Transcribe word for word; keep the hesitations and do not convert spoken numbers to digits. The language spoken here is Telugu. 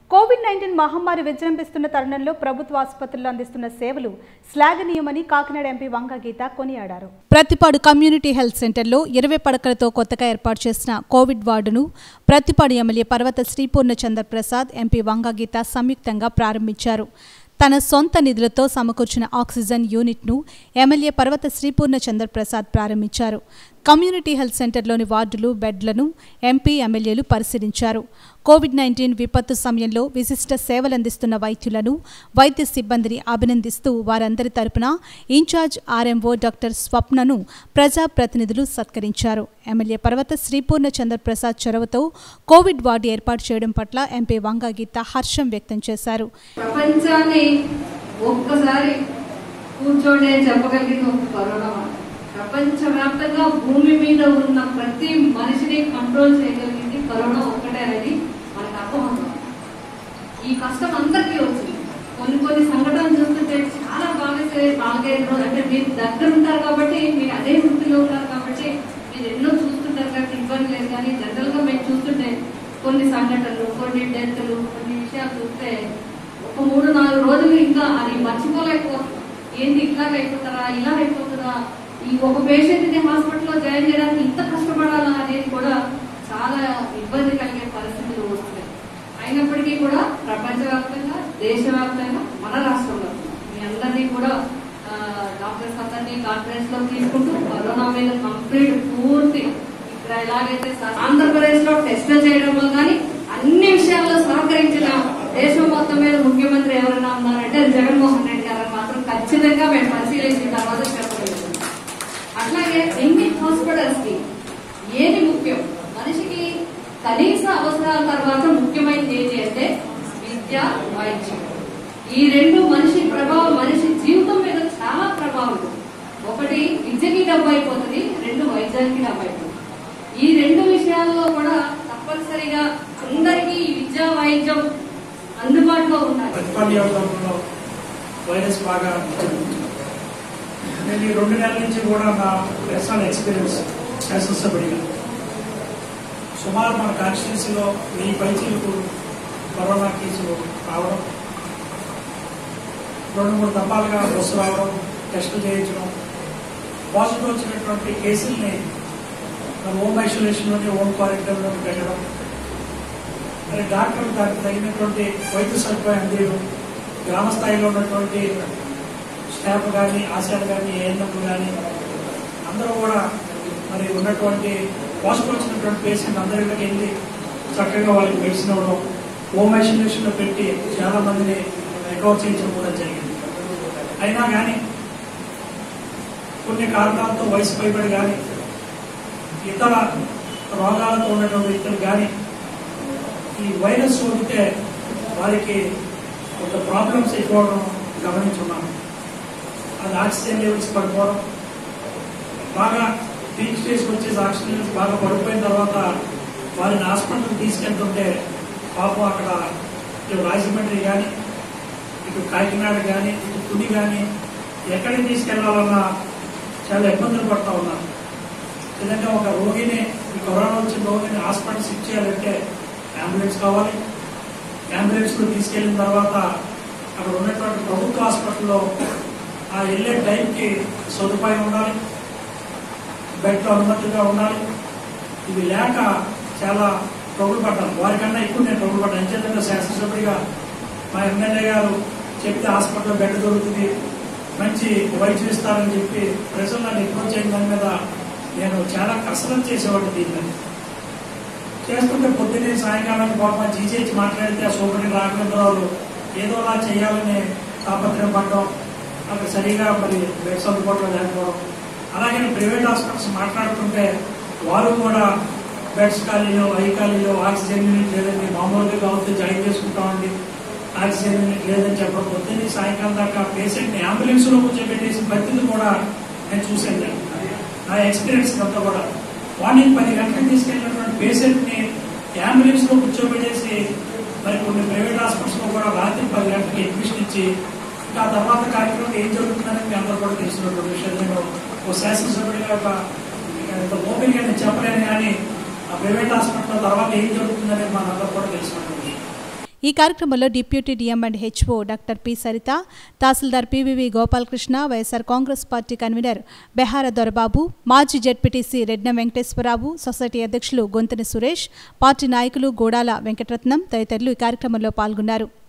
కోవిడ్ నైన్టీన్ మహమ్మారి విజృంభిస్తున్న తరుణంలో ప్రభుత్వ ఆసుపత్రుల్లో అందిస్తున్న సేవలు శ్లాఘనీయమని కాకినాడ ఎంపీ వంగ గీత కొనియాడారు. ప్రతిపాడు కమ్యూనిటీ హెల్త్ సెంటర్లో ఇరవై పడకలతో కొత్తగా ఏర్పాటు చేసిన కోవిడ్ వార్డును ప్రతిపాడు ఎమ్మెల్యే పర్వత శ్రీపూర్ణచంద్ర ప్రసాద్, ఎంపీ వంగ గీత సంయుక్తంగా ప్రారంభించారు. తన సొంత నిధులతో సమకూర్చిన ఆక్సిజన్ యూనిట్ను ఎమ్మెల్యే పర్వత శ్రీపూర్ణచంద్ర ప్రసాద్ ప్రారంభించారు. కమ్యూనిటీ హెల్త్ సెంటర్లోని వార్డులు, బెడ్లను ఎంపీ, ఎమ్మెల్యేలు పరిశీలించారు. కోవిడ్ నైన్టీన్ విపత్తు సమయంలో విశిష్ట సేవలందిస్తున్న వైద్యులను, వైద్య సిబ్బందిని అభినందిస్తూ వారందరి తరపున ఇన్ఛార్జ్ ఆర్ఎంఓ డాక్టర్ స్వప్నను ప్రజాప్రతినిధులు సత్కరించారు. ఎమ్మెల్యే పర్వత శ్రీపూర్ణచంద్ర ప్రసాద్ చొరవతో కోవిడ్ వార్డు ఏర్పాటు చేయడం పట్ల ఎంపీ వంగ గీత హర్షం వ్యక్తం చేశారు. ప్రపంచాన్ని ఒక్కసారి కూర్చోడే చెప్పగలిగిన ఒక కరోనా ప్రపంచవ్యాప్తంగా భూమి మీద ఉన్న ప్రతి మనిషిని కంట్రోల్ చేయగలిగింది కరోనా ఒక్కటే అనేది మనకు అర్థమవుతుంది. ఈ కష్టం అందరికీ వచ్చింది. కొన్ని కొన్ని సంఘటనలు చూస్తుంటే చాలా బాగా నాలుగైదు రోజులు అంటే మీరు దగ్గర ఉంటారు కాబట్టి, మీరు అదే వృత్తిలో ఉంటారు కాబట్టి మీరు ఎన్నో చూస్తుంటారు కాబట్టి ఇబ్బంది లేదు. కానీ జనరల్ గా మేము చూస్తుంటే కొన్ని సంఘటనలు, కొన్ని డెత్లు, కొన్ని విషయాలు చూస్తే ఒక మూడు నాలుగు రోజులు ఇంకా అది మర్చిపోలేకపోతుంది. ఏంటి ఇట్లా అయిపోతారా, ఇలా అయిపోతుందా, ఈ ఒక పేషెంట్ ని హాస్పిటల్లో జాయిన్ చేయడానికి ఇంత కష్టపడాలా అనేది కూడా చాలా ఇబ్బంది కలిగే పరిస్థితులు వస్తున్నాయి. అయినప్పటికీ కూడా ప్రపంచవ్యాప్తంగా, దేశవ్యాప్తంగా, మన రాష్ట్రంలో మీ అందరినీ కూడా డాక్టర్స్ అందరినీ కాన్ఫరెన్స్ లో తీసుకుంటూ కరోనా మీద కంప్లీట్ పూర్తి ఇక్కడ ఎలాగైతే ఆంధ్రప్రదేశ్ లో టెస్టులు చేయడంలో కానీ అన్ని విషయాల్లో సహకరించిన దేశం మొత్తం మీద ముఖ్యమంత్రి ఎవరైనా ఉన్నారంటే జగన్మోహన్ రెడ్డి గారు మాత్రం ఖచ్చితంగా మేము పరిశీలించిన తర్వాత చెప్పలేదు. అట్లాగే ఎన్ని హాస్పిటల్స్ కి ఏది ముఖ్యం, మనిషికి కనీస అవసరాల తర్వాత ముఖ్యమైనది ఏంటి అంటే విద్య, వైద్యం. ఈ రెండు మనిషి ప్రభావం, మనిషి జీవితం మీద చాలా ప్రభావం. ఒకటి విద్యకి డబ్బు అయిపోతుంది, రెండు వైద్యానికి డబ్బు అయిపోతుంది. ఈ రెండు విషయాల్లో కూడా తప్పనిసరిగా అందరికీ విద్య, వైద్యం అందుబాటులో ఉండాలి. వైరస్ బాగా నేను ఈ రెండు నెలల నుంచి కూడా నా పర్సనల్ ఎక్స్పీరియన్స్ శాసనసభ్యుడిగా సుమారు మన కాన్స్టిట్యున్సీలో వెయ్యి పైచీలకు కరోనా కేసులు రావడం, రెండు మూడు దఫాలుగా బస్సు రావడం, టెస్టులు చేయించడం, పాజిటివ్ వచ్చినటువంటి కేసుల్ని హోమ్ ఐసోలేషన్లోని, హోమ్ క్వారంటైన్లోని పెట్టడం, మరి డాక్టర్లు దానికి తగినటువంటి వైద్య సదుపాయం అందించడం, గ్రామ స్థాయిలో ఉన్నటువంటి స్టాఫ్ కానీ, ఆశాలు కానీ, ఏఎన్ఎంలు కానీ అందరూ కూడా మరి ఉన్నటువంటి పాజిటివ్ వచ్చినటువంటి పేషెంట్ అందరిలోకి వెళ్ళి చక్కగా వాళ్ళకి మెడిసిన్ ఇవ్వడం, హోమ్ ఐసోలేషన్లో పెట్టి చాలా మందిని రికవర్ చేయించడం కూడా జరిగింది. అయినా కానీ కొన్ని కారణాలతో వయసు పైబడి కానీ, ఇతర రోగాలతో ఉన్నటువంటి వ్యక్తులు కానీ ఈ వైరస్ సోకితే వారికి ఒక ప్రాబ్లమ్స్ ఎక్కువ గమనించున్నాము. అది ఆక్సిజన్ లెవెల్స్ పడిపోవడం, బాగా పీక్ స్టేజ్కి వచ్చేసి ఆక్సిజన్ లెవెల్స్ బాగా పడిపోయిన తర్వాత వారిని హాస్పిటల్కి తీసుకెళ్తుంటే పాపం అక్కడ ఇటు రాజమండ్రి కానీ, ఇటు కాకినాడ కానీ, ఇటు తుని కానీ ఎక్కడికి తీసుకెళ్లాలన్నా చాలా ఇబ్బందులు పడుతూ ఉన్నారు. ఎందుకంటే ఒక రోగిని, ఈ కరోనా వచ్చిన రోగిని హాస్పిటల్ షిఫ్ట్ చేయాలంటే అంబులెన్స్ కావాలి. అంబులెన్స్ లో తీసుకెళ్లిన తర్వాత అక్కడ ఉన్నటువంటి ప్రభుత్వ హాస్పిటల్లో ఆ వెళ్లే టైంకి సదుపాయం ఉండాలి, బెడ్లో అనుమతిగా ఉండాలి. ఇవి లేక చాలా ట్రబుల్ పడ్డాను. వారికన్నా ఎక్కువ నేను ట్రబుల్ పడ్డాను. ఎంచేతంగా శాసనసభ్యుడిగా మా ఎమ్మెల్యే గారు చెప్తే హాస్పిటల్లో బెడ్ దొరుకుతుంది, మంచి వైద్యం ఇస్తారని చెప్పి ప్రజలు నన్ను ఎక్కువ చేయడం దాని మీద నేను చాలా కసరత్తు చేసేవాడిని. దీన్ని చేస్తుంటే పొద్దున్నే సాయంకాలానికి పాప జీజేహెచ్ మాట్లాడితే ఆ సూపరి రాఘవేంద్రరావు ఏదోలా చేయాలని తాపత్రయం పడడం, అక్కడ సరిగా మరి బెడ్స్ అందుబాటులో లేకపోవడం. అలాగే ప్రైవేట్ హాస్పిటల్స్ మాట్లాడుతుంటే వారు కూడా బెడ్స్ ఖాళీలో, ఐ ఖాళీలో, ఆక్సిజన్ యూనిట్ లేదండి, మామూలుగా కావచ్చు జాయిన్ చేసుకుంటామండి, ఆక్సిజన్ యూనిట్ లేదని చెప్పడం. పొద్దున్నే సాయంకాలం దాకా పేషెంట్ని అంబులెన్స్ లో కూర్చోబెట్టేసి పరిస్థితి కూడా నేను చూసాను. నా ఎక్స్పీరియన్స్ అంతా కూడా మార్నింగ్ పది గంటలకు తీసుకెళ్ళినటువంటి పేషెంట్ ని అంబులెన్స్ లో కూర్చోబెట్టేసి మరి కొన్ని ప్రైవేట్ హాస్పిటల్స్ లో కూడా రాత్రి పది గంటలకు అడ్మిషన్ ఇచ్చి ఇంకా తర్వాత కార్యక్రమం ఏం జరుగుతుందని మీ అందరూ కూడా తెలిసినటువంటి విషయం. నేను ఒక శాసనసభ్యుడిగా ఇంత ఓపెన్గా నేను చెప్పలేను, కానీ ఆ ప్రైవేట్ హాస్పిటల్ తర్వాత ఏం జరుగుతుందనేది మనందరూ కూడా తెలిసినటువంటి విషయం. ఈ కార్యక్రమంలో deputy DM and HO doctor P Saritha, తహసీల్దార్ పివివి గోపాలకృష్ణ, వైఎస్ఆర్ కాంగ్రెస్ పార్టీ కన్వీనర్ బెహార దొరబాబు, మాజీ జెడ్పీటీసీ రెడ్న వెంకటేశ్వరరావు, సొసైటీ అధ్యక్షులు గొంతని సురేష్, పార్టీ నాయకులు గోడాల వెంకటరత్నం తదితరులు ఈ కార్యక్రమంలో పాల్గొన్నారు.